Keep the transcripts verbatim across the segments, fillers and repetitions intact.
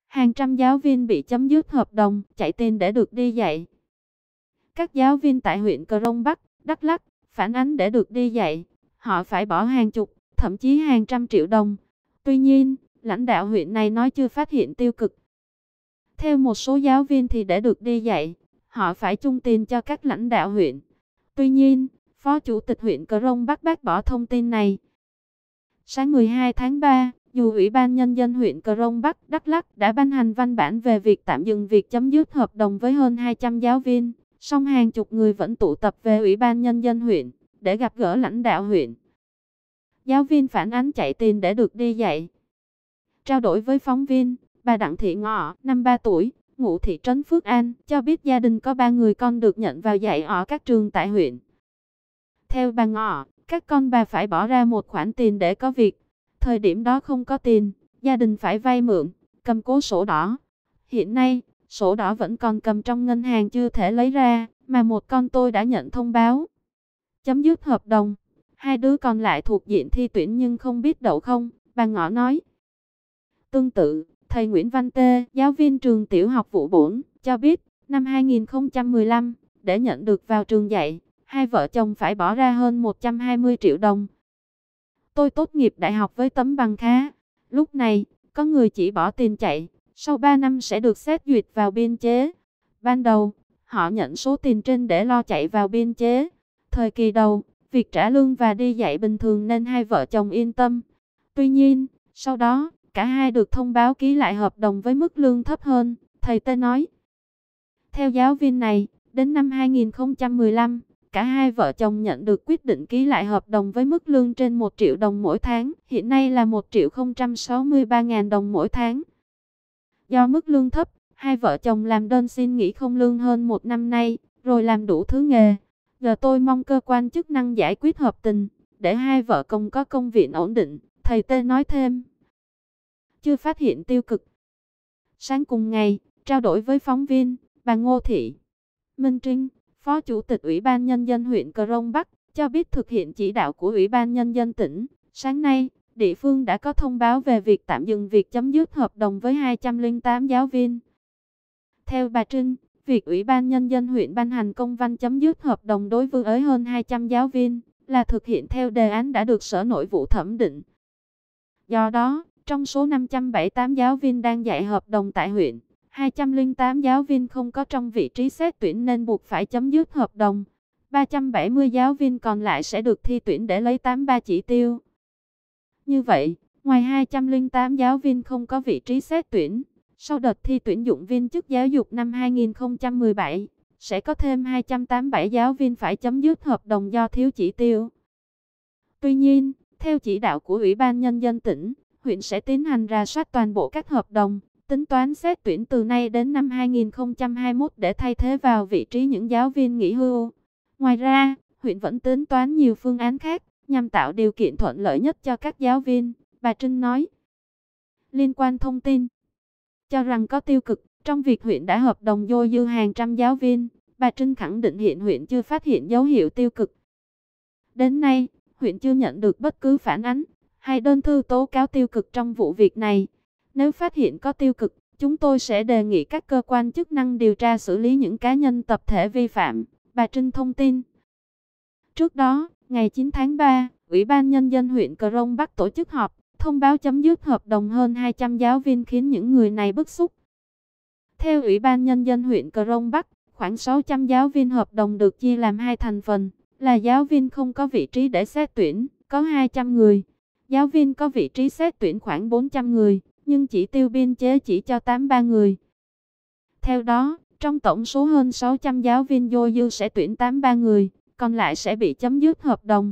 Hàng trăm giáo viên bị chấm dứt hợp đồng, chạy tiền để được đi dạy. Các giáo viên tại huyện Crong Bắc, Đắk Lắk phản ánh để được đi dạy, họ phải bỏ hàng chục, thậm chí hàng trăm triệu đồng. Tuy nhiên, lãnh đạo huyện này nói chưa phát hiện tiêu cực. Theo một số giáo viên thì để được đi dạy, họ phải chung tiền cho các lãnh đạo huyện. Tuy nhiên, Phó Chủ tịch huyện Crong Bắc bác bỏ thông tin này. Sáng mười hai tháng ba, dù Ủy ban Nhân dân huyện Crong Bắc, Đắk Lắk đã ban hành văn bản về việc tạm dừng việc chấm dứt hợp đồng với hơn hai trăm giáo viên, song hàng chục người vẫn tụ tập về Ủy ban Nhân dân huyện để gặp gỡ lãnh đạo huyện. Giáo viên phản ánh chạy tiền để được đi dạy. Trao đổi với phóng viên, bà Đặng Thị Ngọ, năm mươi ba tuổi, ngụ thị trấn Phước An, cho biết gia đình có ba người con được nhận vào dạy ở các trường tại huyện. Theo bà Ngọ, các con bà phải bỏ ra một khoản tiền để có việc. Thời điểm đó không có tiền, gia đình phải vay mượn, cầm cố sổ đỏ. Hiện nay, sổ đỏ vẫn còn cầm trong ngân hàng chưa thể lấy ra, mà một con tôi đã nhận thông báo chấm dứt hợp đồng. Hai đứa còn lại thuộc diện thi tuyển nhưng không biết đậu không, bà Ngọ nói. Tương tự, thầy Nguyễn Văn Tê, giáo viên trường tiểu học Vũ Bổn, cho biết, năm hai nghìn không trăm mười lăm, để nhận được vào trường dạy, hai vợ chồng phải bỏ ra hơn một trăm hai mươi triệu đồng. Tôi tốt nghiệp đại học với tấm bằng khá. Lúc này, có người chỉ bỏ tiền chạy, sau ba năm sẽ được xét duyệt vào biên chế. Ban đầu, họ nhận số tiền trên để lo chạy vào biên chế. Thời kỳ đầu, việc trả lương và đi dạy bình thường nên hai vợ chồng yên tâm. Tuy nhiên, sau đó, cả hai được thông báo ký lại hợp đồng với mức lương thấp hơn, thầy Tê nói. Theo giáo viên này, đến năm hai nghìn không trăm mười lăm, cả hai vợ chồng nhận được quyết định ký lại hợp đồng với mức lương trên một triệu đồng mỗi tháng, hiện nay là một triệu không trăm sáu mươi ba nghìn đồng mỗi tháng. Do mức lương thấp, hai vợ chồng làm đơn xin nghỉ không lương hơn một năm nay, rồi làm đủ thứ nghề. Giờ tôi mong cơ quan chức năng giải quyết hợp tình, để hai vợ chồng có công việc ổn định, thầy Tê nói thêm. Chưa phát hiện tiêu cực. Sáng cùng ngày, trao đổi với phóng viên, bà Ngô Thị Minh Trinh, Phó Chủ tịch Ủy ban Nhân dân huyện Crong Bắc, cho biết thực hiện chỉ đạo của Ủy ban Nhân dân tỉnh. Sáng nay, địa phương đã có thông báo về việc tạm dừng việc chấm dứt hợp đồng với hai trăm lẻ tám giáo viên. Theo bà Trinh, việc Ủy ban Nhân dân huyện ban hành công văn chấm dứt hợp đồng đối với hơn hai trăm giáo viên là thực hiện theo đề án đã được Sở Nội vụ thẩm định. Do đó, trong số năm trăm bảy mươi tám giáo viên đang dạy hợp đồng tại huyện, hai trăm lẻ tám giáo viên không có trong vị trí xét tuyển nên buộc phải chấm dứt hợp đồng. ba trăm bảy mươi giáo viên còn lại sẽ được thi tuyển để lấy tám mươi ba chỉ tiêu. Như vậy, ngoài hai trăm lẻ tám giáo viên không có vị trí xét tuyển, sau đợt thi tuyển dụng viên chức giáo dục năm hai nghìn không trăm mười bảy, sẽ có thêm hai trăm tám mươi bảy giáo viên phải chấm dứt hợp đồng do thiếu chỉ tiêu. Tuy nhiên, theo chỉ đạo của Ủy ban Nhân dân tỉnh, huyện sẽ tiến hành rà soát toàn bộ các hợp đồng, tính toán xét tuyển từ nay đến năm hai nghìn không trăm hai mươi mốt để thay thế vào vị trí những giáo viên nghỉ hưu. Ngoài ra, huyện vẫn tính toán nhiều phương án khác, nhằm tạo điều kiện thuận lợi nhất cho các giáo viên, bà Trinh nói. Liên quan thông tin, cho rằng có tiêu cực trong việc huyện đã hợp đồng dôi dư hàng trăm giáo viên, bà Trinh khẳng định hiện huyện chưa phát hiện dấu hiệu tiêu cực. Đến nay, huyện chưa nhận được bất cứ phản ánh hay đơn thư tố cáo tiêu cực trong vụ việc này. Nếu phát hiện có tiêu cực, chúng tôi sẽ đề nghị các cơ quan chức năng điều tra xử lý những cá nhân tập thể vi phạm, bà Trinh thông tin. Trước đó, ngày chín tháng ba, Ủy ban Nhân dân huyện Crong Bắc tổ chức họp, thông báo chấm dứt hợp đồng hơn hai trăm giáo viên khiến những người này bức xúc. Theo Ủy ban Nhân dân huyện Crong Bắc, khoảng sáu trăm giáo viên hợp đồng được chia làm hai thành phần, là giáo viên không có vị trí để xét tuyển, có hai trăm người. Giáo viên có vị trí xét tuyển khoảng bốn trăm người, nhưng chỉ tiêu biên chế chỉ cho tám mươi ba người. Theo đó, trong tổng số hơn sáu trăm giáo viên dôi dư sẽ tuyển tám mươi ba người, còn lại sẽ bị chấm dứt hợp đồng.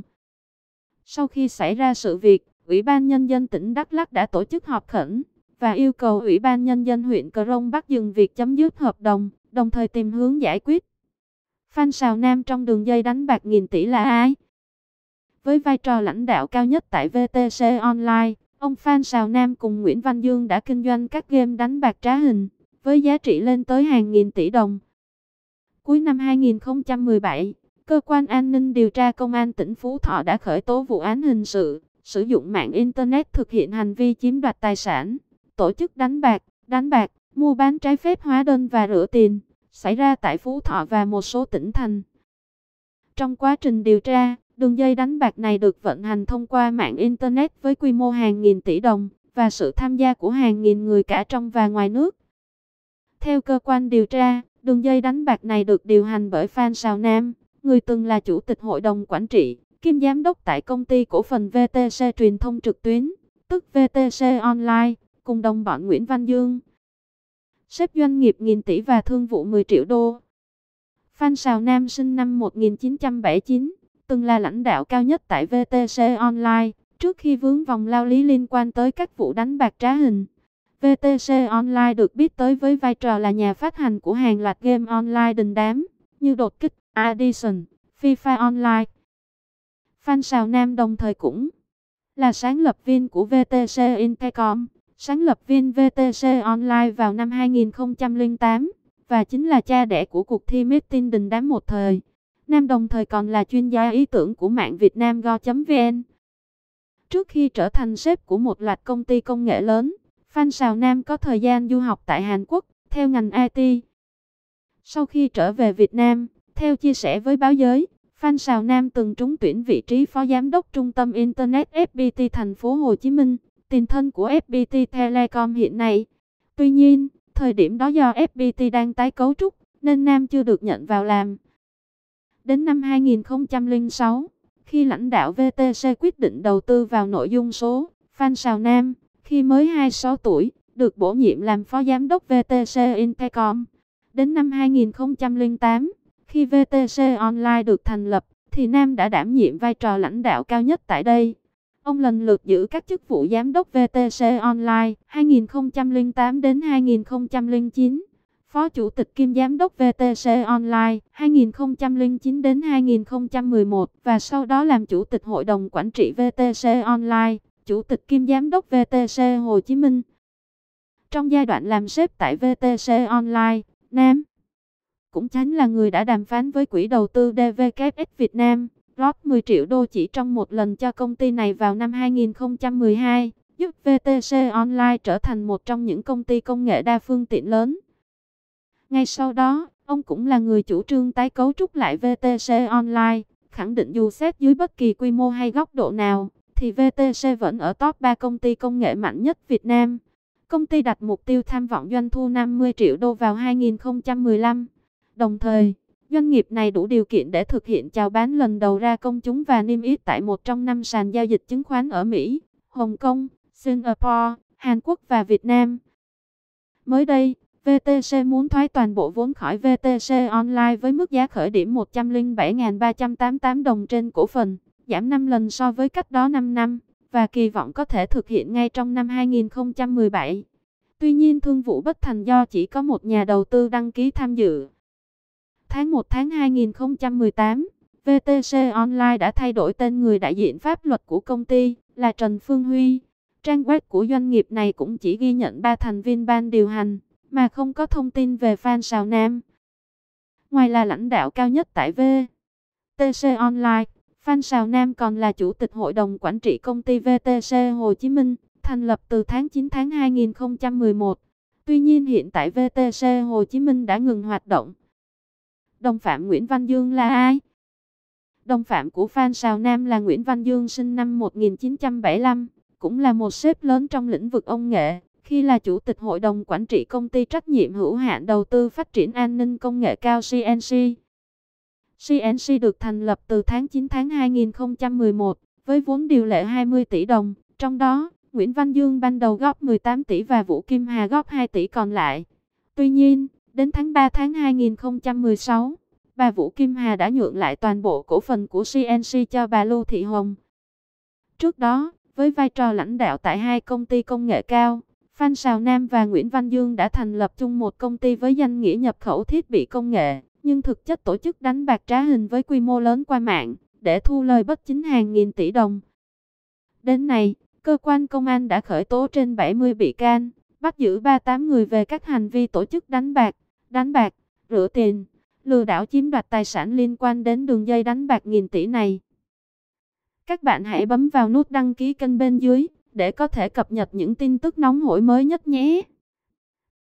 Sau khi xảy ra sự việc, Ủy ban Nhân dân tỉnh Đắk Lắk đã tổ chức họp khẩn và yêu cầu Ủy ban Nhân dân huyện Crong Bắc dừng việc chấm dứt hợp đồng, đồng thời tìm hướng giải quyết. Phan Sào Nam trong đường dây đánh bạc nghìn tỷ là ai? Với vai trò lãnh đạo cao nhất tại vê tê xê Online, ông Phan Sào Nam cùng Nguyễn Văn Dương đã kinh doanh các game đánh bạc trá hình, với giá trị lên tới hàng nghìn tỷ đồng. Cuối năm hai nghìn không trăm mười bảy, Cơ quan An ninh điều tra Công an tỉnh Phú Thọ đã khởi tố vụ án hình sự, sử dụng mạng Internet thực hiện hành vi chiếm đoạt tài sản, tổ chức đánh bạc, đánh bạc, mua bán trái phép hóa đơn và rửa tiền, xảy ra tại Phú Thọ và một số tỉnh thành. Trong quá trình điều tra, đường dây đánh bạc này được vận hành thông qua mạng Internet với quy mô hàng nghìn tỷ đồng và sự tham gia của hàng nghìn người cả trong và ngoài nước. Theo cơ quan điều tra, đường dây đánh bạc này được điều hành bởi Phan Sào Nam, người từng là chủ tịch hội đồng quản trị, kiêm giám đốc tại công ty cổ phần vê tê xê truyền thông trực tuyến, tức vê tê xê Online, cùng đồng bọn Nguyễn Văn Dương. Sếp doanh nghiệp nghìn tỷ và thương vụ mười triệu đô. Phan Sào Nam sinh năm một nghìn chín trăm bảy mươi chín, từng là lãnh đạo cao nhất tại vê tê xê Online, trước khi vướng vòng lao lý liên quan tới các vụ đánh bạc trá hình. vê tê xê Online được biết tới với vai trò là nhà phát hành của hàng loạt game online đình đám, như đột kích, Addition, FIFA Online. Phan Sào Nam đồng thời cũng là sáng lập viên của vê tê xê Intercom, sáng lập viên vê tê xê Online vào năm hai nghìn không trăm lẻ tám, và chính là cha đẻ của cuộc thi meeting đình đám một thời. Nam đồng thời còn là chuyên gia ý tưởng của mạng Việt Nam Go chấm vn. Trước khi trở thành sếp của một loạt công ty công nghệ lớn, Phan Sào Nam có thời gian du học tại Hàn Quốc, theo ngành i tê. Sau khi trở về Việt Nam, theo chia sẻ với báo giới, Phan Sào Nam từng trúng tuyển vị trí phó giám đốc trung tâm Internet ép pê tê thành phố Hồ Chí Minh, tiền thân của ép pê tê Telecom hiện nay. Tuy nhiên, thời điểm đó do ép pê tê đang tái cấu trúc, nên Nam chưa được nhận vào làm. Đến năm hai nghìn không trăm lẻ sáu, khi lãnh đạo vê tê xê quyết định đầu tư vào nội dung số, Phan Sào Nam, khi mới hai mươi sáu tuổi, được bổ nhiệm làm phó giám đốc vê tê xê Intercom. Đến năm hai nghìn không trăm lẻ tám, khi vê tê xê Online được thành lập, thì Nam đã đảm nhiệm vai trò lãnh đạo cao nhất tại đây. Ông lần lượt giữ các chức vụ giám đốc vê tê xê Online hai nghìn không trăm lẻ tám đến hai nghìn không trăm lẻ chín, phó chủ tịch kiêm giám đốc vê tê xê Online hai nghìn không trăm lẻ chín đến hai nghìn không trăm mười một, và sau đó làm chủ tịch hội đồng quản trị vê tê xê Online, chủ tịch kiêm giám đốc vê tê xê Hồ Chí Minh. Trong giai đoạn làm sếp tại vê tê xê Online, Nam cũng chính là người đã đàm phán với quỹ đầu tư đê vê kép ét Việt Nam, rót mười triệu đô chỉ trong một lần cho công ty này vào năm hai nghìn không trăm mười hai, giúp vê tê xê Online trở thành một trong những công ty công nghệ đa phương tiện lớn. Ngay sau đó, ông cũng là người chủ trương tái cấu trúc lại vê tê xê Online, khẳng định dù xét dưới bất kỳ quy mô hay góc độ nào, thì vê tê xê vẫn ở top ba công ty công nghệ mạnh nhất Việt Nam. Công ty đặt mục tiêu tham vọng doanh thu năm mươi triệu đô vào hai nghìn không trăm mười lăm. Đồng thời, doanh nghiệp này đủ điều kiện để thực hiện chào bán lần đầu ra công chúng và niêm yết tại một trong năm sàn giao dịch chứng khoán ở Mỹ, Hồng Kông, Singapore, Hàn Quốc và Việt Nam. Mới đây, vê tê xê muốn thoái toàn bộ vốn khỏi vê tê xê Online với mức giá khởi điểm một trăm lẻ bảy nghìn ba trăm tám mươi tám đồng trên cổ phần, giảm năm lần so với cách đó năm năm, và kỳ vọng có thể thực hiện ngay trong năm hai nghìn không trăm mười bảy. Tuy nhiên thương vụ bất thành do chỉ có một nhà đầu tư đăng ký tham dự. Tháng một tháng hai nghìn không trăm mười tám, vê tê xê Online đã thay đổi tên người đại diện pháp luật của công ty là Trần Phương Huy. Trang web của doanh nghiệp này cũng chỉ ghi nhận ba thành viên ban điều hành, mà không có thông tin về Phan Sào Nam. Ngoài là lãnh đạo cao nhất tại vê tê xê Online, Phan Sào Nam còn là chủ tịch hội đồng quản trị công ty vê tê xê Hồ Chí Minh, thành lập từ tháng chín tháng hai nghìn không trăm mười một. Tuy nhiên hiện tại vê tê xê Hồ Chí Minh đã ngừng hoạt động. Đồng phạm Nguyễn Văn Dương là ai? Đồng phạm của Phan Sào Nam là Nguyễn Văn Dương sinh năm một nghìn chín trăm bảy mươi lăm, cũng là một sếp lớn trong lĩnh vực công nghệ, khi là chủ tịch hội đồng quản trị công ty trách nhiệm hữu hạn đầu tư phát triển an ninh công nghệ cao xê en xê. xê en xê được thành lập từ tháng chín tháng hai nghìn không trăm mười một, với vốn điều lệ hai mươi tỷ đồng, trong đó, Nguyễn Văn Dương ban đầu góp mười tám tỷ và Vũ Kim Hà góp hai tỷ còn lại. Tuy nhiên, đến tháng ba tháng hai nghìn không trăm mười sáu, bà Vũ Kim Hà đã nhượng lại toàn bộ cổ phần của xê en xê cho bà Lưu Thị Hồng. Trước đó, với vai trò lãnh đạo tại hai công ty công nghệ cao, Phan Sào Nam và Nguyễn Văn Dương đã thành lập chung một công ty với danh nghĩa nhập khẩu thiết bị công nghệ, nhưng thực chất tổ chức đánh bạc trá hình với quy mô lớn qua mạng, để thu lời bất chính hàng nghìn tỷ đồng. Đến nay, cơ quan công an đã khởi tố trên bảy mươi bị can, bắt giữ ba mươi tám người về các hành vi tổ chức đánh bạc, đánh bạc, rửa tiền, lừa đảo chiếm đoạt tài sản liên quan đến đường dây đánh bạc nghìn tỷ này. Các bạn hãy bấm vào nút đăng ký kênh bên dưới, để có thể cập nhật những tin tức nóng hổi mới nhất nhé.